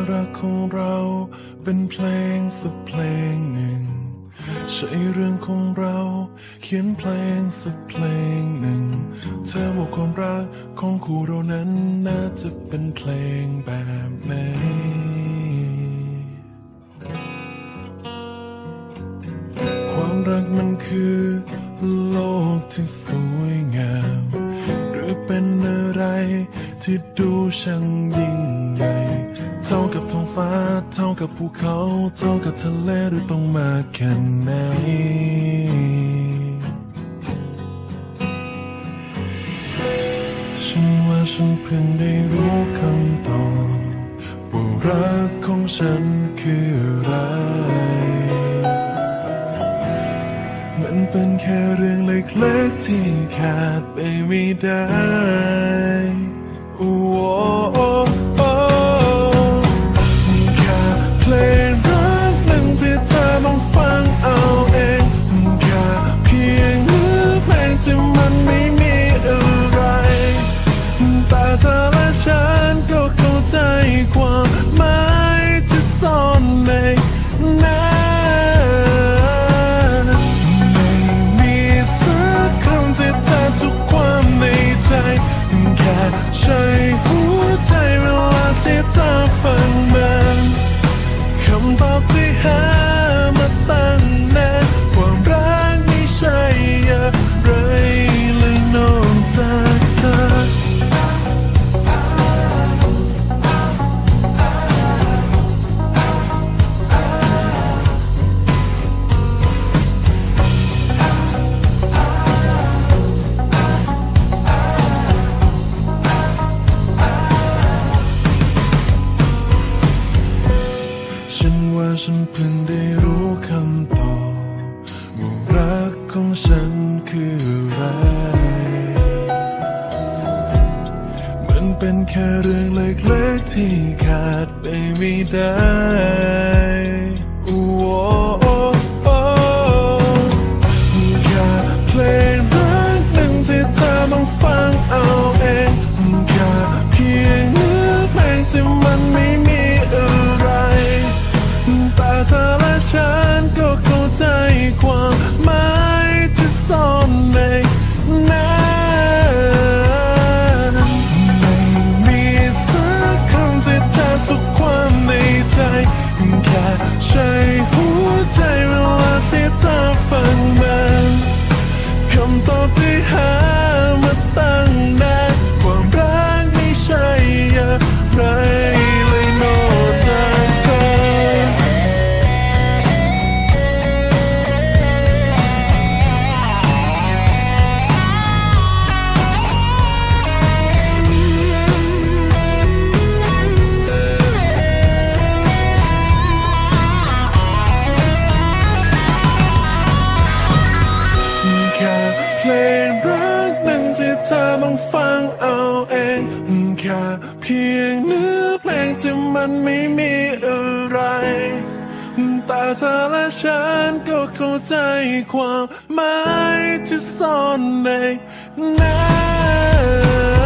รักของเราเป็นเพลงสักเพลงหนึ่งใช่เรื่องของเราเขียนเพลงสักเพลงหนึ่งเธอบอกความรักของคู่เรานั้นน่าจะเป็นเพลงแบบไหนความรักมันคือโลกที่สวยงามหรือเป็นอะไรที่ดูช่างยิ่งใหญ่เท่ากับท้องฟ้าเท่ากับภูเขาเท่ากับทะเลหรือต้องมากแค่ไหนฉันว่าฉันเพิ่งได้รู้คำตอบว่ารักของฉันคืออะไรมันเป็นแค่เรื่องเล็กๆที่ขาดไปไม่ได้โอ้โอ้โอ้แค่เพลงรักหนึ่งที่เธอต้องฟังเอาเองแค่เพียงเนื้อเพลงที่มันไม่มีอะไรแต่เธอและฉันก็เข้าใจความหมายที่ซ่อนในนั้นแค่ใช้หัวใจเวลาที่เธอฟังมันคำตอบที่หามาตั้งนานความรักไม่ใช่อะไรเลยนอกจากเธอฉันเพิ่งได้รู้คำตอบว่ารักของฉันคืออะไรมันเป็นแค่เรื่องเล็กๆที่ขาดไปไม่ได้โอ้โอ้โอ้แค่เพลงรักหนึ่งที่เธอต้องฟังเอาเองแค่เพียงเนื้อเพลงที่มันไม่มีอะไรแต่เธอและฉันก็เข้าใจความหมายที่ซ่อนในนั้นไม่มีสักคำที่แทนทุกความในใจแค่ใช้หัวใจเวลาที่เธอฟังมันคำตอบที่หามาตั้งนานความรักไม่ใช่อะไรเลยนอกจากเธอเพลงรักหนึ่งที่เธอต้องฟังเอาเองแค่เพียงเนื้อเพลงที่มันไม่มีอะไรแต่เธอและฉันก็เข้าใจความหมายที่ซ่อนในนั้น